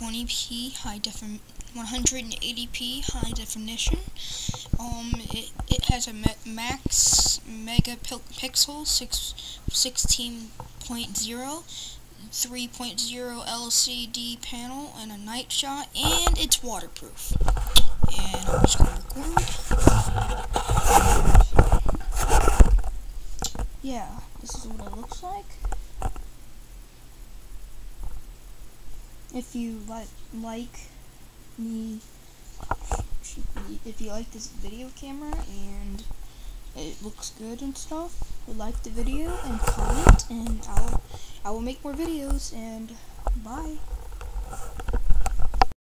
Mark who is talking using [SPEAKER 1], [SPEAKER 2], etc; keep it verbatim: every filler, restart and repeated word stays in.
[SPEAKER 1] twenty p high defin one eighty p high definition. Um, it, it has a me max megapixel six, sixteen point zero, three point zero L C D panel, and a night shot, and it's waterproof. And I'm just gonna record. Yeah, this is what it looks like. If you like like me, if you like this video camera and it looks good and stuff, like the video and comment, and I'll I will make more videos. And bye.